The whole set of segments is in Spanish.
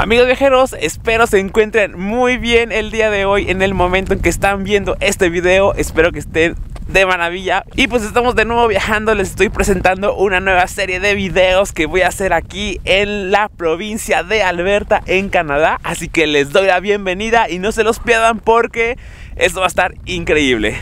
Amigos viajeros, espero se encuentren muy bien el día de hoy. En el momento en que están viendo este video, espero que estén de maravilla. Y pues estamos de nuevo viajando. Les estoy presentando una nueva serie de videos que voy a hacer aquí en la provincia de Alberta, en Canadá. Así que les doy la bienvenida y no se los pierdan porque esto va a estar increíble.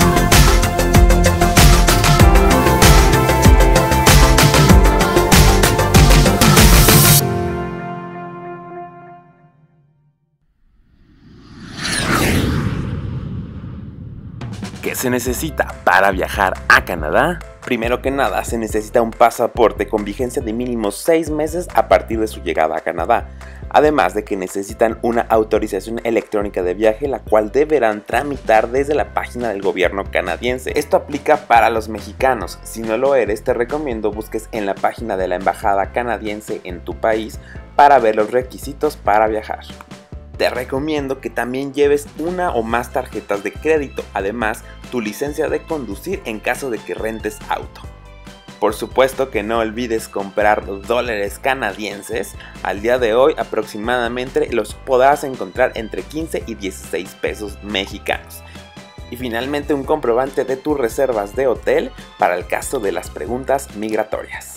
¿Qué se necesita para viajar a Canadá? Primero que nada, se necesita un pasaporte con vigencia de mínimo 6 meses a partir de su llegada a Canadá. Además de que necesitan una autorización electrónica de viaje, la cual deberán tramitar desde la página del gobierno canadiense. Esto aplica para los mexicanos. Si no lo eres, te recomiendo busques en la página de la embajada canadiense en tu país para ver los requisitos para viajar. Te recomiendo que también lleves una o más tarjetas de crédito, además tu licencia de conducir en caso de que rentes auto. Por supuesto que no olvides comprar dólares canadienses. Al día de hoy aproximadamente los podrás encontrar entre 15 y 16 pesos mexicanos. Y finalmente un comprobante de tus reservas de hotel para el caso de las preguntas migratorias.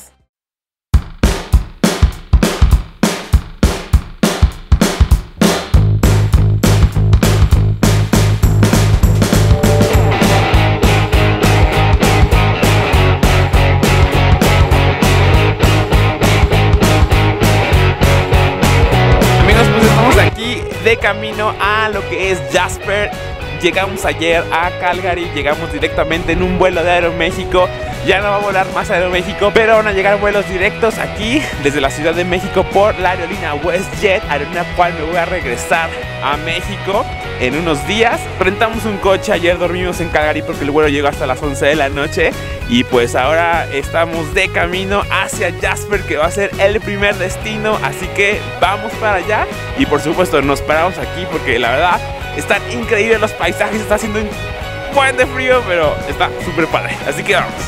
De camino a lo que es Jasper. Llegamos ayer a Calgary, llegamos directamente en un vuelo de Aeroméxico. Ya no va a volar más Aeroméxico, pero van a llegar vuelos directos aquí desde la Ciudad de México por la aerolínea WestJet, aerolínea cual me voy a regresar a México en unos días. Rentamos un coche, ayer dormimos en Calgary porque el vuelo llegó hasta las 11 de la noche. Y pues ahora estamos de camino hacia Jasper, que va a ser el primer destino. Así que vamos para allá. Y por supuesto nos paramos aquí porque la verdad están increíbles los paisajes. Está haciendo un buen de frío, pero está súper padre. Así que vamos.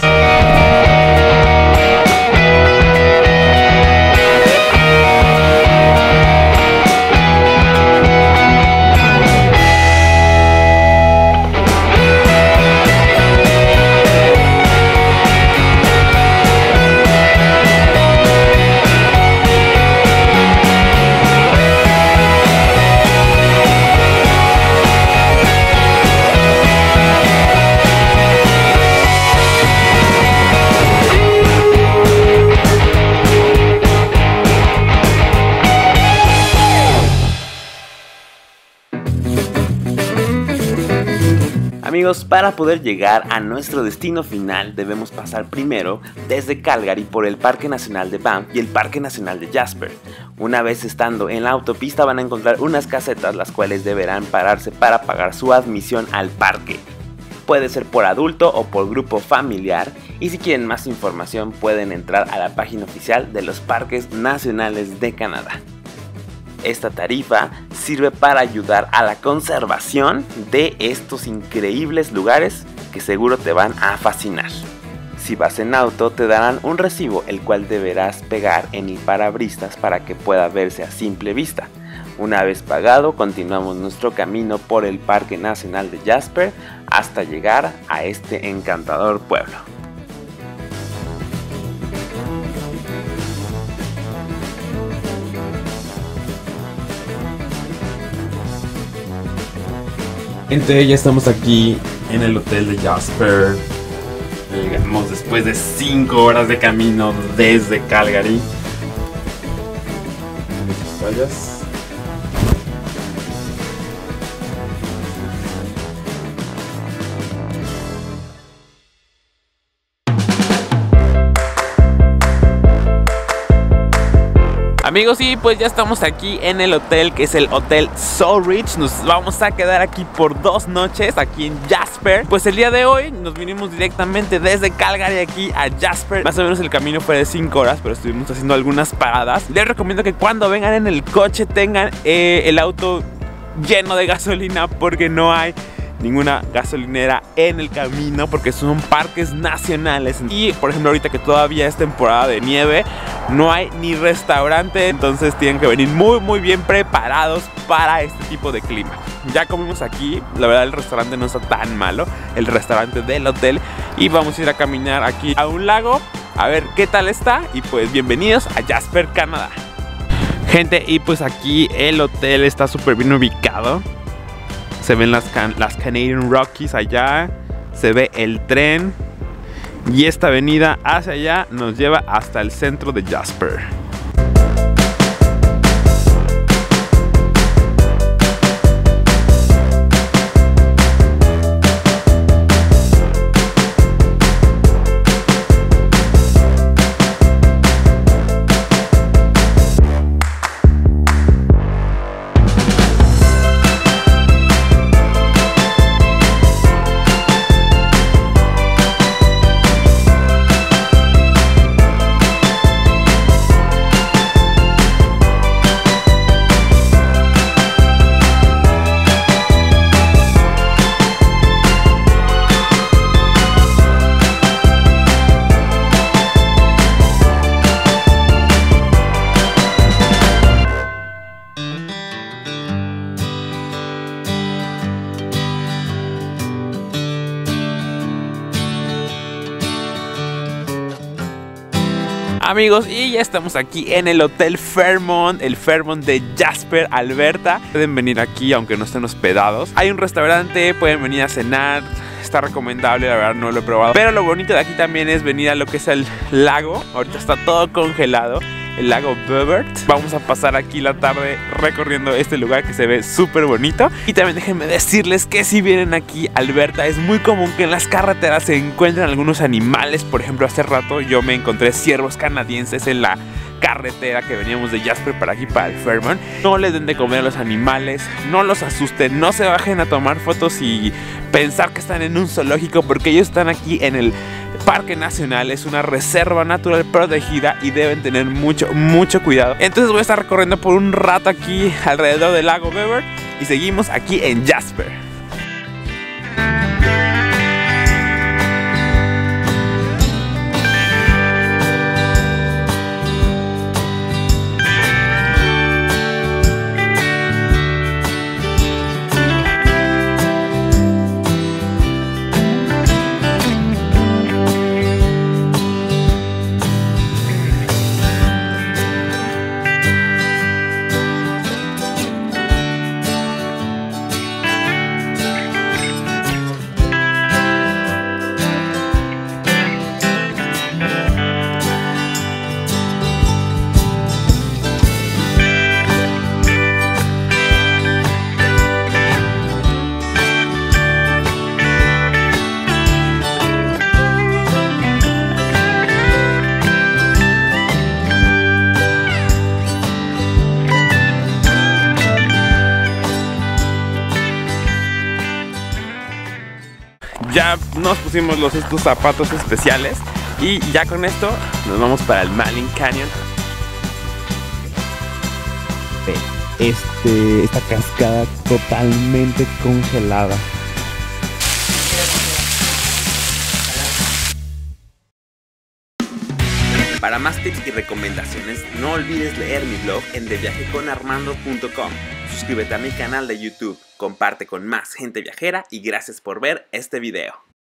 Amigos, para poder llegar a nuestro destino final debemos pasar primero desde Calgary por el Parque Nacional de Banff y el Parque Nacional de Jasper. Una vez estando en la autopista van a encontrar unas casetas las cuales deberán pararse para pagar su admisión al parque. Puede ser por adulto o por grupo familiar, y si quieren más información pueden entrar a la página oficial de los Parques Nacionales de Canadá. Esta tarifa sirve para ayudar a la conservación de estos increíbles lugares que seguro te van a fascinar. Si vas en auto te darán un recibo el cual deberás pegar en el parabrisas para que pueda verse a simple vista. Una vez pagado continuamos nuestro camino por el Parque Nacional de Jasper hasta llegar a este encantador pueblo. Gente, ya estamos aquí en el hotel de Jasper. Llegamos después de 5 horas de camino desde Calgary. Muchas fallas. Amigos, y pues ya estamos aquí en el hotel, que es el Hotel Southridge. Nos vamos a quedar aquí por 2 noches, aquí en Jasper. Pues el día de hoy nos vinimos directamente desde Calgary aquí a Jasper. Más o menos el camino fue de 5 horas, pero estuvimos haciendo algunas paradas. Les recomiendo que cuando vengan en el coche tengan el auto lleno de gasolina, porque no hay ninguna gasolinera en el camino porque son parques nacionales. Y por ejemplo ahorita que todavía es temporada de nieve, no hay ni restaurante, entonces tienen que venir muy bien preparados para este tipo de clima. Ya comimos aquí, la verdad el restaurante no está tan malo, el restaurante del hotel, y vamos a ir a caminar aquí a un lago a ver qué tal está. Y pues bienvenidos a Jasper, Canadá. Gente, y pues aquí el hotel está súper bien ubicado. Se ven las Canadian Rockies allá, se ve el tren, y esta avenida hacia allá nos lleva hasta el centro de Jasper. Amigos, y ya estamos aquí en el Hotel Fairmont, el Fairmont de Jasper, Alberta. Pueden venir aquí aunque no estén hospedados. Hay un restaurante, pueden venir a cenar. Está recomendable, la verdad no lo he probado. Pero lo bonito de aquí también es venir a lo que es el lago. Ahorita está todo congelado, el lago Bebert. Vamos a pasar aquí la tarde recorriendo este lugar que se ve súper bonito. Y también déjenme decirles que si vienen aquí a Alberta, es muy común que en las carreteras se encuentren algunos animales. Por ejemplo, hace rato yo me encontré ciervos canadienses en la carretera que veníamos de Jasper para aquí, para el Fairmont. No les den de comer a los animales, no los asusten, no se bajen a tomar fotos y pensar que están en un zoológico, porque ellos están aquí en el Parque Nacional. Es una reserva natural protegida y deben tener mucho cuidado. Entonces voy a estar recorriendo por un rato aquí alrededor del lago Bebert y seguimos aquí en Jasper. Ya nos pusimos estos zapatos especiales y ya con esto nos vamos para el Malin Canyon. Esta cascada totalmente congelada. Para más tips y recomendaciones, no olvides leer mi blog en deviajeconarmando.com. Suscríbete a mi canal de YouTube, comparte con más gente viajera y gracias por ver este video.